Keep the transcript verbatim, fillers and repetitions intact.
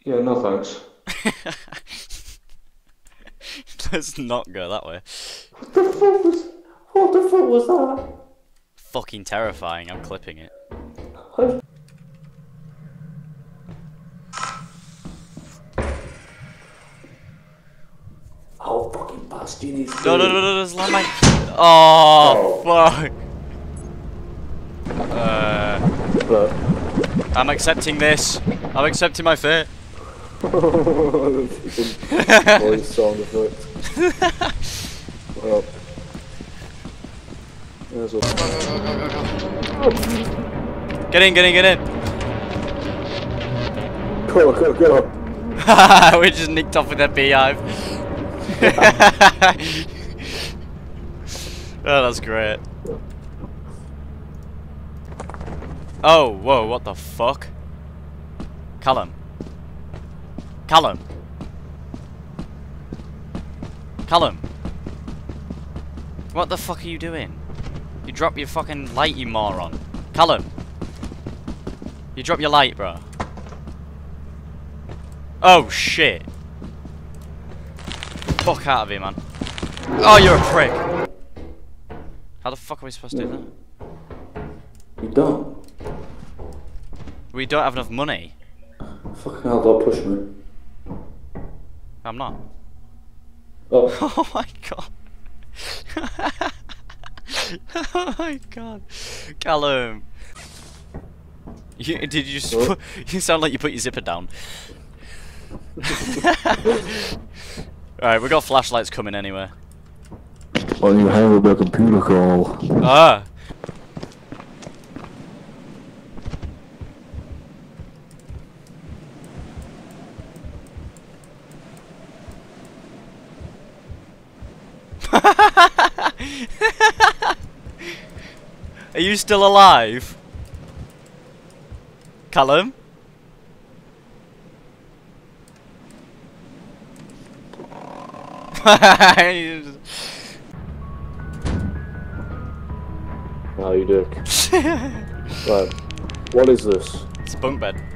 Yeah, no thanks. Let's not go that way. What the fuck was... What the fuck was that? Fucking terrifying, I'm clipping it. I... How fucking fast you need to No, no, no, no, there's landmine. Oh, Oh. fuck. Uh, But... I'm accepting this. I'm accepting my fate. Voice sound effect. Well... There's a... Get in, get in, get in. Go on, go on, go on. We just nicked off with that beehive. Oh, that's great. Oh, whoa, what the fuck? Callum. Callum. Callum. What the fuck are you doing? You drop your fucking light, you moron. Callum. You drop your light, bro. Oh, shit. Fuck out of here, man. Oh, you're a prick. How the fuck are we supposed to do that? You don't? We don't have enough money. Fucking hell, don't push me. I'm not. Oh. Oh my god. Oh my god. Callum. You, did you just put, you sound like you put your zipper down. Alright, we got flashlights coming anyway. When you hang up your computer call. Ah. Are you still alive? Callum? No, you dick. Right, what is this? It's a bunk bed.